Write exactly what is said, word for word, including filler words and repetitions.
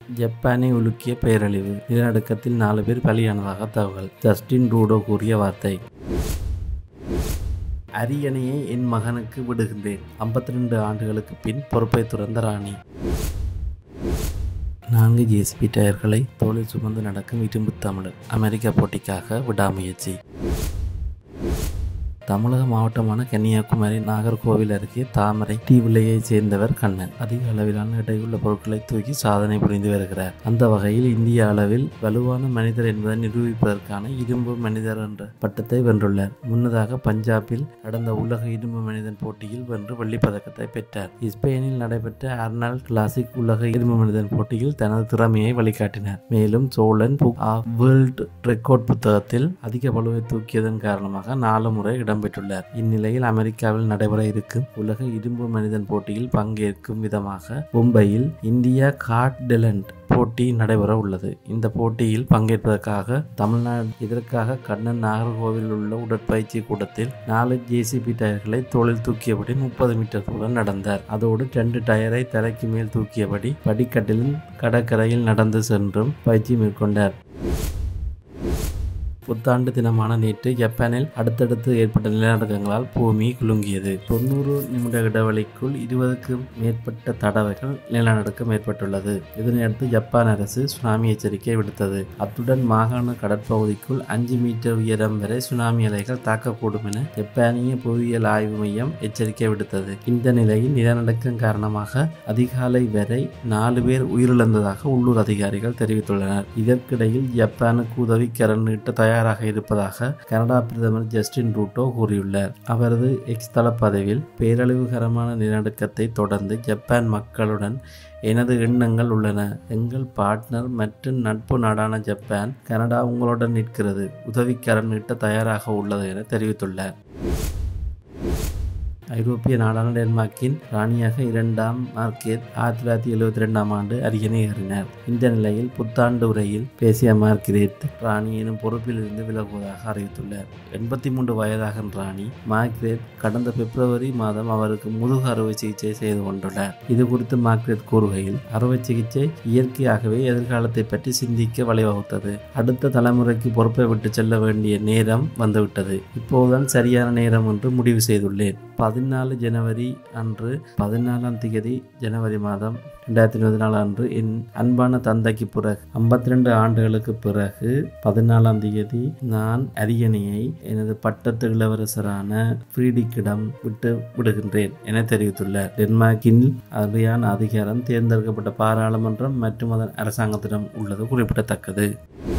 ஜப்பானை உலுக்கிய பேரழிவு, நிலநடுக்கத்தில் நாலு பேர் பலியானதாக தகவல். ஜஸ்டின் ட்ரூடோ கூறிய வார்த்தை. அரியணையை என் மகனுக்கு விடுகின்றேன். ஐம்பத்தி ரெண்டு ஆண்டுகளுக்கு பின் பொறுப்பை துறந்த ராணி. நான்கு ஜேசிபி டயர்களை தோளில் சுமந்து நடக்கும் இரும்பு தமிழர் அமெரிக்கா போட்டிக்காக விடாமுயற்சி. தமிழக மாவட்டமான கன்னியாகுமரி நாகர்கோவில் அருகே தாமரை தீவிலையைச் சேர்ந்தவர் கண்ணன். அதிக அளவிலான எடையுள்ள பொருட்களை தூக்கி சாதனை புரிந்து வருகிறார். அந்த வகையில் இந்திய அளவில் வலுவான மனிதர் என்பதை நிரூபிப்பதற்கான இரும்பு மனிதர் என்ற பட்டத்தை வென்றுள்ளார். முன்னதாக பஞ்சாபில் நடந்த உலக இரும்பு மனிதன் போட்டியில் வென்று வெள்ளிப் பதக்கத்தை பெற்றார். ஸ்பெயினில் நடைபெற்ற ஆர்னால்ட் கிளாசிக் உலக இரும்பு மனிதன் போட்டியில் தனது திறமையை வழிகாட்டினார். மேலும் Cholan book of world record புத்தகத்தில் அதிக பளுவை தூக்கியதன் காரணமாக நாலு முறை இடம் பெற்றுள்ளார். இந்நிலையில் அமெரிக்காவில் நடைபெற இருக்கும் உலக இரும்பு மனிதன் போட்டியில் பங்கேற்கும் விதமாக மும்பையில் இந்தியா கார்டெலண்ட் போட்டி நடைபெற உள்ளது. இந்த போட்டியில் பங்கேற்பதற்காக தமிழ்நாடு இதற்காக கண்ணன் நாகர்கோவில் உள்ள உடற்பயிற்சி கூடத்தில் நாலு ஜேசிபி டயர்களை தோளில் தூக்கியபடி முப்பது மீட்டர் தூரம் நடந்தார். அதோடு ரெண்டு டயரை தலைக்கு மேல் தூக்கியபடி படிக்கட்டிலும் கடற்கரையில் நடந்து சென்றும் பயிற்சி மேற்கொண்டார். புத்தாண்டு தினமான நேற்று ஜப்பானில் அடுத்தடுத்து ஏற்பட்ட நிலநடுக்கங்களால் பூமி குலுங்கியது. தொண்ணூறு நிமிட இடைவெளிக்குள் இருபதுக்கும் மேற்பட்ட தடவைகள் நிலநடுக்கம் ஏற்பட்டுள்ளது. இதனையடுத்து ஜப்பான் அரசு சுனாமி எச்சரிக்கை விடுத்தது. அத்துடன் மாகாண கடற்பகுதிக்குள் அஞ்சு மீட்டர் உயரம் வரை சுனாமி அலைகள் தாக்கக்கூடும் என ஜப்பானிய புவியியல் ஆய்வு மையம் எச்சரிக்கை விடுத்தது. இந்த நிலையில் நிலநடுக்கம் காரணமாக அதிகாலை வரை நாலு பேர் உயிரிழந்ததாக உள்ளூர் அதிகாரிகள் தெரிவித்துள்ளனர். இதற்கிடையில் ஜப்பானுக்கு உதவி கரம் நீட்ட தயார் தயாராக இருப்பதாக கனடா பிரதமர் ஜஸ்டின் ட்ரூடோ கூறியுள்ளார். அவரது எக்ஸ் தள பதிவில் பேரழிவுகரமான நிலநடுக்கத்தை தொடர்ந்து ஜப்பான் மக்களுடன் எனது எண்ணங்கள் உள்ளன. எங்கள் பார்ட்னர் மற்றும் நட்பு நாடான ஜப்பான் கனடா உங்களுடன் நிற்கிறது. உதவிக்கரம் நீட்ட தயாராக உள்ளது என தெரிவித்துள்ளார். ஐரோப்பிய நாடான டென்மார்க்கின் ராணியாக இரண்டாம் மார்க்ரெத் ஆயிரத்தி தொள்ளாயிரத்தி எழுபத்தி ரெண்டாம் ஆண்டு அரியணை ஏறினார். இந்த நிலையில் புத்தாண்டு உரையில் பேசிய மார்க்ரெத் ராணி எனும் பொறுப்பில் இருந்து விலகுவதாக அறிவித்துள்ளார். எண்பத்தி மூன்று வயதாகும் ராணி மார்க்ரெத் கடந்த பிப்ரவரி மாதம் அவருக்கு முதுகு அறுவை சிகிச்சை செய்து கொண்டுள்ளார். இது குறித்து மார்க்ரெத் கூறுகையில், அறுவை சிகிச்சை இயற்கையாகவே எதிர்காலத்தை பற்றி சிந்திக்க வழிவகுத்தது. அடுத்த தலைமுறைக்கு பொறுப்பை விட்டு செல்ல வேண்டிய நேரம் வந்துவிட்டது. இப்போதுதான் சரியான நேரம் என்று முடிவு செய்துள்ளேன். பதினாலு ஜனவரி அன்று பதினாலாம் தேதி ஜனவரி மாதம் ரெண்டாயிரத்தி இருபத்தி நாலு அன்று என் அன்பான தந்தைக்கு பிறகு ஐம்பத்தி ரெண்டு ஆண்டுகளுக்கு பிறகு பதினாலாம் தேதி நான் அரியணையை எனது பட்டத்து இளவரசரான ஃப்ரீடிக்கிடம் விட்டு விடுகின்றேன் என தெரிவித்துள்ளார். டென்மார்க்கின் அறியான அதிகாரம் தேர்ந்தெடுக்கப்பட்ட பாராளுமன்றம் மற்றும் அதன் அரசாங்கத்திடம் உள்ளது குறிப்பிடத்தக்கது.